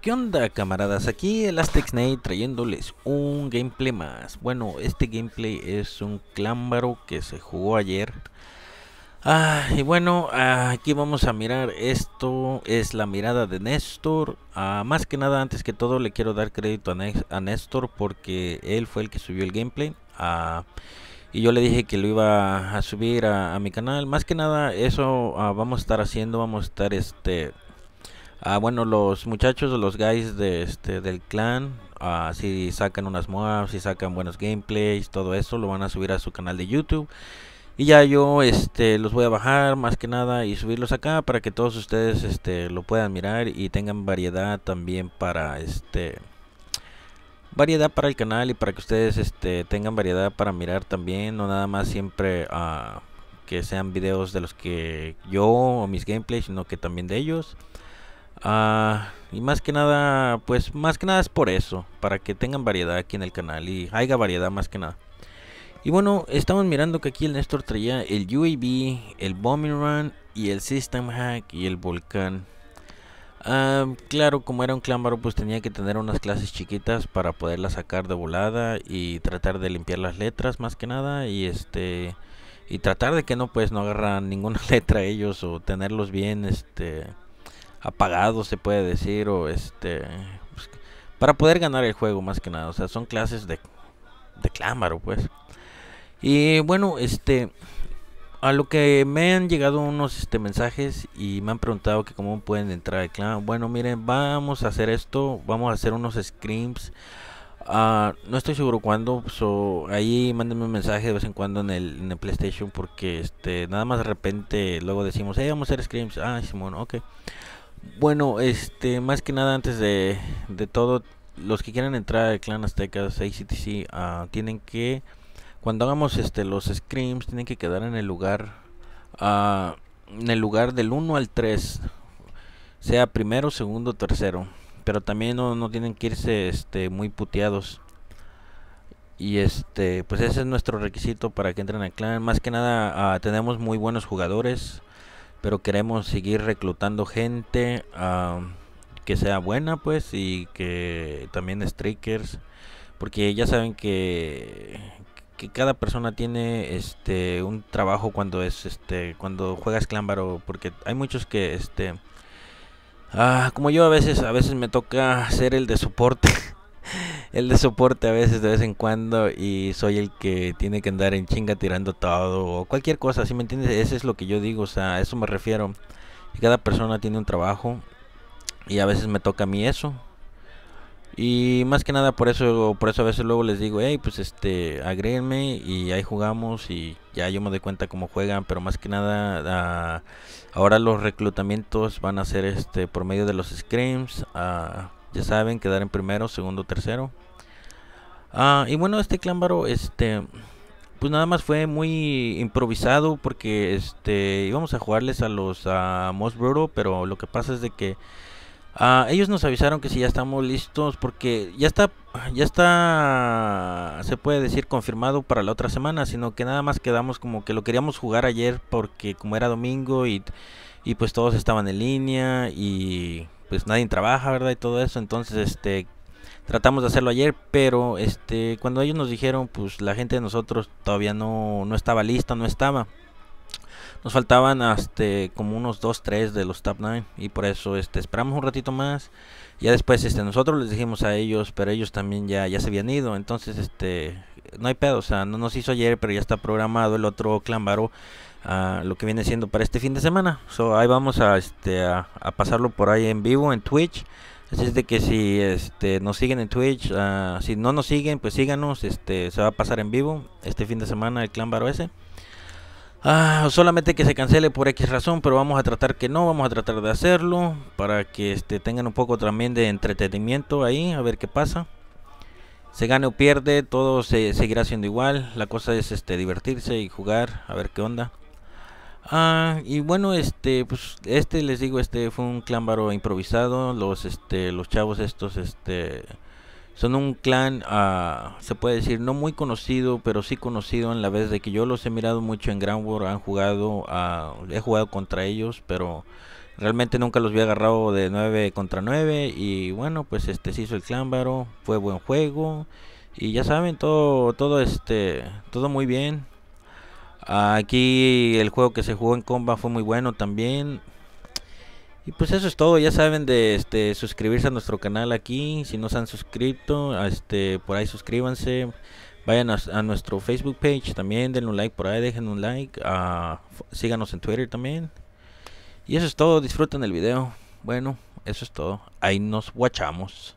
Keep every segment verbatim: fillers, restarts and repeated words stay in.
¿Qué onda, camaradas? Aquí el Aztexnate trayéndoles un gameplay más. Bueno, este gameplay es un Clámbaro que se jugó ayer. Ah, y bueno, ah, aquí vamos a mirar. Esto es la mirada de Néstor. Ah, más que nada, antes que todo, le quiero dar crédito a, Nes- a Néstor porque él fue el que subió el gameplay. Ah, y yo le dije que lo iba a subir a, a mi canal. Más que nada, eso ah, vamos a estar haciendo. Vamos a estar este. Ah, bueno, los muchachos, los guys de este del clan, ah, si sacan unas mods, si sacan buenos gameplays, todo eso lo van a subir a su canal de YouTube. Y ya yo este los voy a bajar más que nada y subirlos acá para que todos ustedes este lo puedan mirar y tengan variedad también para este variedad para el canal y para que ustedes este tengan variedad para mirar también, no nada más siempre ah, que sean videos de los que yo o mis gameplays, sino que también de ellos. Ah, y más que nada, pues más que nada es por eso, para que tengan variedad aquí en el canal y haya variedad más que nada. Y bueno, estamos mirando que aquí el Néstor traía el U A V, el Bombing Run y el System Hack y el Volcán. Ah, claro, como era un clámbaro, pues tenía que tener unas clases chiquitas para poderlas sacar de volada y tratar de limpiar las letras más que nada y este y tratar de que no pues no agarran ninguna letra ellos o tenerlos bien este apagados se puede decir o este pues, para poder ganar el juego más que nada, o sea, son clases de de clámbaro pues. Y bueno, este a lo que me han llegado unos este mensajes y me han preguntado que cómo pueden entrar al clan. Bueno, miren, vamos a hacer esto, vamos a hacer unos scrims. Uh, no estoy seguro cuándo, so, ahí mándenme un mensaje de vez en cuando en el, en el PlayStation porque este nada más de repente luego decimos, hey, vamos a hacer scrims. Ah, Simón, ok. Bueno, este, más que nada antes de, de todo, los que quieran entrar al clan Aztecas A C T C uh, tienen que, cuando hagamos este los scrims, tienen que quedar en el lugar, uh, en el lugar del uno al tres, sea primero, segundo, tercero, pero también no, no tienen que irse este muy puteados. Y este, pues ese es nuestro requisito para que entren al clan. Más que nada, uh, tenemos muy buenos jugadores, pero queremos seguir reclutando gente uh, que sea buena pues y que también strikers, porque ya saben que que cada persona tiene este un trabajo cuando es este cuando juegas clámbaro, porque hay muchos que este ah, como yo a veces a veces me toca ser el de soporte el de soporte a veces de vez en cuando y soy el que tiene que andar en chinga tirando todo o cualquier cosa, ¿sí me entiendes? Eso es lo que yo digo, o sea, a eso me refiero. Y cada persona tiene un trabajo y a veces me toca a mí eso. Y más que nada por eso, por eso a veces luego les digo, hey, pues este, agréguenme y ahí jugamos y ya yo me doy cuenta cómo juegan, pero más que nada uh, ahora los reclutamientos van a ser este por medio de los scrims, uh, ya saben, quedar en primero, segundo, tercero. Ah, y bueno, este clámbaro, este, pues nada más fue muy improvisado porque este íbamos a jugarles a los a Most Brutal, pero lo que pasa es de que ah, ellos nos avisaron que si ya estamos listos porque ya está ya está se puede decir confirmado para la otra semana, sino que nada más quedamos como que lo queríamos jugar ayer porque como era domingo y y pues todos estaban en línea y pues nadie trabaja, ¿verdad? Y todo eso, entonces este tratamos de hacerlo ayer, pero este cuando ellos nos dijeron, pues la gente de nosotros todavía no, no estaba lista, no estaba. Nos faltaban este como unos dos tres de los top nueve y por eso este esperamos un ratito más. Ya después este nosotros les dijimos a ellos, pero ellos también ya ya se habían ido, entonces este no hay pedo, o sea, no nos hizo ayer, pero ya está programado el otro Clámbaro, uh, lo que viene siendo para este fin de semana. So ahí vamos a este a, a pasarlo por ahí en vivo en Twitch. Así es de que si este nos siguen en Twitch, uh, si no nos siguen, pues síganos, este se va a pasar en vivo este fin de semana el Clámbaro ese. Ah, solamente que se cancele por X razón, pero vamos a tratar que no, vamos a tratar de hacerlo para que este tengan un poco también de entretenimiento ahí, a ver qué pasa. Se gane o pierde, todo se seguirá siendo igual. La cosa es este divertirse y jugar, a ver qué onda. Ah, y bueno, este, pues, este les digo, este fue un clámbaro improvisado. Los, este, los chavos estos, este, son un clan, uh, se puede decir, no muy conocido, pero sí conocido en la vez de que yo los he mirado mucho en Ground War, han jugado, uh, he jugado contra ellos, pero Realmente nunca los había agarrado de nueve contra nueve. Y bueno, pues este se hizo el Clámbaro. Fue buen juego. Y ya saben, todo, todo este, todo muy bien. Aquí el juego que se jugó en comba fue muy bueno también. Y pues eso es todo. Ya saben de este suscribirse a nuestro canal aquí. Si no se han suscrito, este por ahí suscríbanse. Vayan a, a nuestro Facebook page también, denle un like por ahí, dejen un like. Uh, síganos en Twitter también. Y eso es todo, disfruten el video. Bueno, eso es todo. Ahí nos guachamos.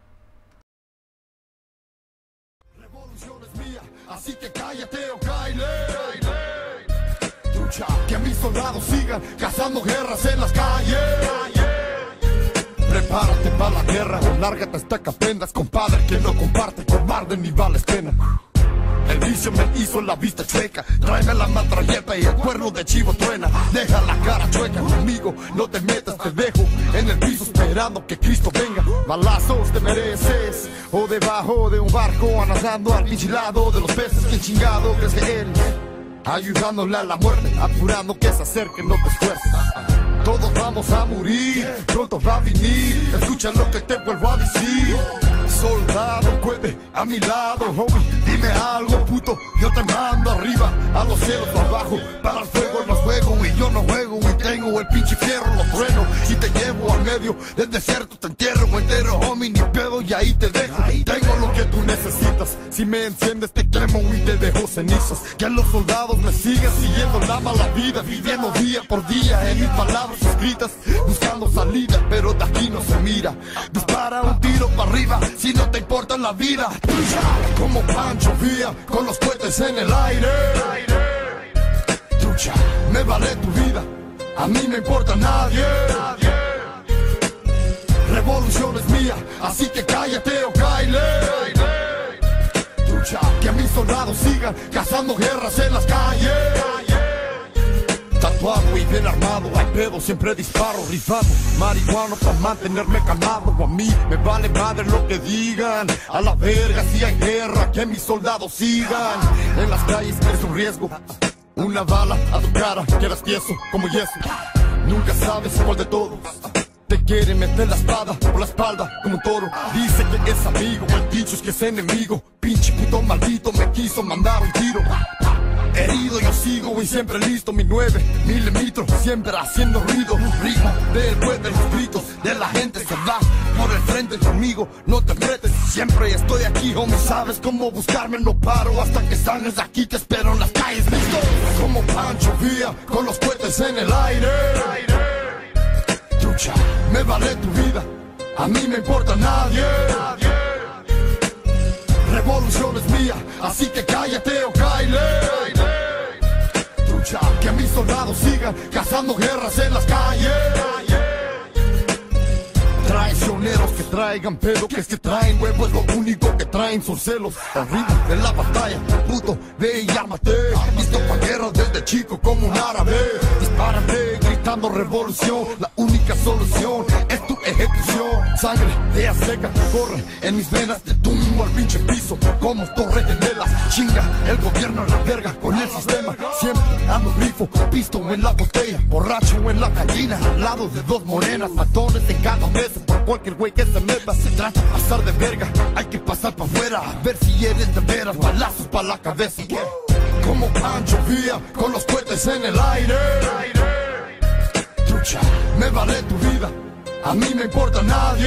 Revolución es mía, así que cállate o cáile. Lucha, que mis soldados sigan cazando guerras en las calles. Prepárate para la guerra, lárgate hasta que aprendas, compadre, que no comparte, cobarde ni vales pena. El vicio me hizo la vista chueca, tráeme la matralleta y el cuerno de chivo truena. Deja la cara chueca, conmigo no te metas, te dejo en el piso esperando que Cristo venga. Balazos te mereces, o debajo de un barco, nadando al pinche lado de los peces. ¿Quién chingado crees que eres? Ayudándole a la muerte, apurando que se acerque, no te esfuerces. Todos vamos a morir, pronto va a venir, escucha lo que te vuelvo a decir. Soldado, cuete a mi lado, homie, dime algo, puto, yo te mando arriba, a los cielos para abajo, para el fuego no juego, y yo no juego, y tengo el pinche fierro, lo trueno, si te llevo al medio del desierto, te entierro entero, homie, ni pedo, y ahí te dejo, tengo lo que tú necesitas, si me enciendes te quemo y te dejo cenizas, que los soldados me sigan siguiendo la mala vida, viviendo día por día, en mis palabras escritas, buscando salida, pero de aquí no se mira, dispara un tiro para arriba, si no te importa la vida, como Pancho Villa, con los cohetes en el aire. Trucha, me vale tu vida, a mí me importa nadie. Revolución es mía, así que cállate o cáile. Trucha, que mis soldados sigan cazando guerras en las calles. Tatuado y bien armado, hay pedo, siempre disparo, rifado, marihuano para mantenerme calmado. A mí me vale madre lo que digan, a la verga si hay guerra, que mis soldados sigan. En las calles es un riesgo, una bala a tu cara, quedas tieso como yeso. Nunca sabes cuál de todos te quiere meter la espada por la espalda como un toro. Dice que es amigo, el dicho es que es enemigo. Pinche puto maldito me quiso mandar un tiro. Herido yo sigo y siempre listo, mi nueve milímetros siempre haciendo ruido. Ritmo del pueblo, los gritos de la gente se va por el frente conmigo, no te metes. Siempre estoy aquí, homie, sabes cómo buscarme, no paro hasta que salgas de aquí, te espero en las calles, listo. Como Pancho Villa, con los cohetes en el aire. Trucha, me vale tu vida, a mí me importa nadie. Revolución es mía, así que cállate o cáile. Trucha, que mis soldados sigan cazando guerras en las calles. Traicioneros que traigan pedo, que es que traen huevos, lo único que traen son celos. Al ritmo de la batalla, puto, ve y ármate. Listo pa' guerra desde chico como un árabe. Dispárate gritando revolución, la única solución es tu ejecución. Sangre de azteca corre en mis venas, te tumbo al pinche piso como torre de velas. Chinga el gobierno a la verga con el sistema. Siempre ando grifo, pisto en la botella, borracho en la gallina, al lado de dos morenas, matones en cada mesa. Por cualquier güey que se meta, se trata de pasar de verga, hay que pasar pa' afuera, a ver si eres de veras, balazos pa' la cabeza. Como Pancho Villa, con los cohetes en el aire. Trucha, me vale tu vida, a mí me importa nadie.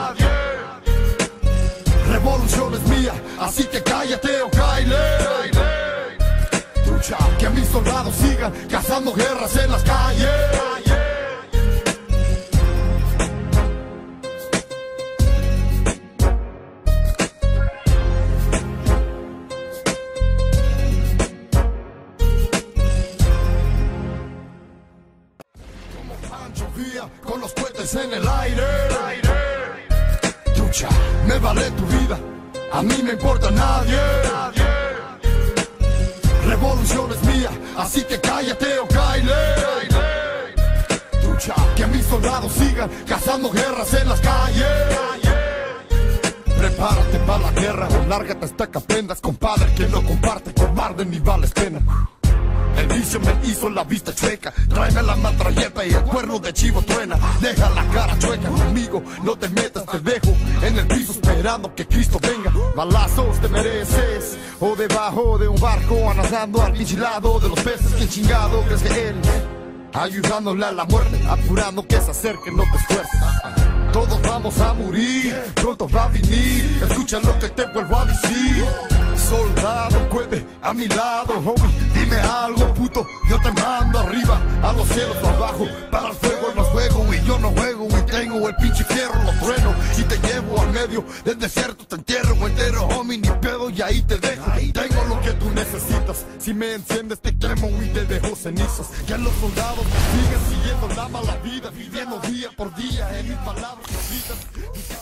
Revolución es mía, así que cállate o cáile. Trucha, que mis soldados sigan cazando guerras en las calles. Con los cohetes en el aire. Trucha, me vale tu vida, a mí me importa nadie. Revolución es mía, así que cállate o cáile. Trucha, que mis soldados sigan cazando guerras en las calles. Prepárate para la guerra, lárgate hasta que aprendas, compadre, que no comparte, cobarde ni vales pena. El vicio me hizo la vista chueca. Tráeme la matralleta y el cuerno de chivo truena. Deja la cara chueca conmigo, no te metas, te dejo en el piso esperando que Cristo venga. Balazos te mereces, o debajo de un barco, nadando al pinche lado de los peces. ¿Quién chingado crees que él? Ayudándole a la muerte, apurando que se acerque, no te esfuerces. Todos vamos a morir, pronto va a venir. Escucha lo que te vuelvo a decir. Soldado, puede a mi lado, homie. Dime algo, puto, yo te mando arriba, a los cielos o abajo. Para el fuego no juego, y yo no juego, y tengo el pinche fierro, lo trueno. Y te llevo al medio del desierto, te entierro entero, homie, ni pedo, y ahí te dejo. Tengo lo que tú necesitas, si me enciendes te quemo y te dejo cenizas. Ya los soldados siguen siguiendo la mala vida, viviendo día por día en mis palabras escritas.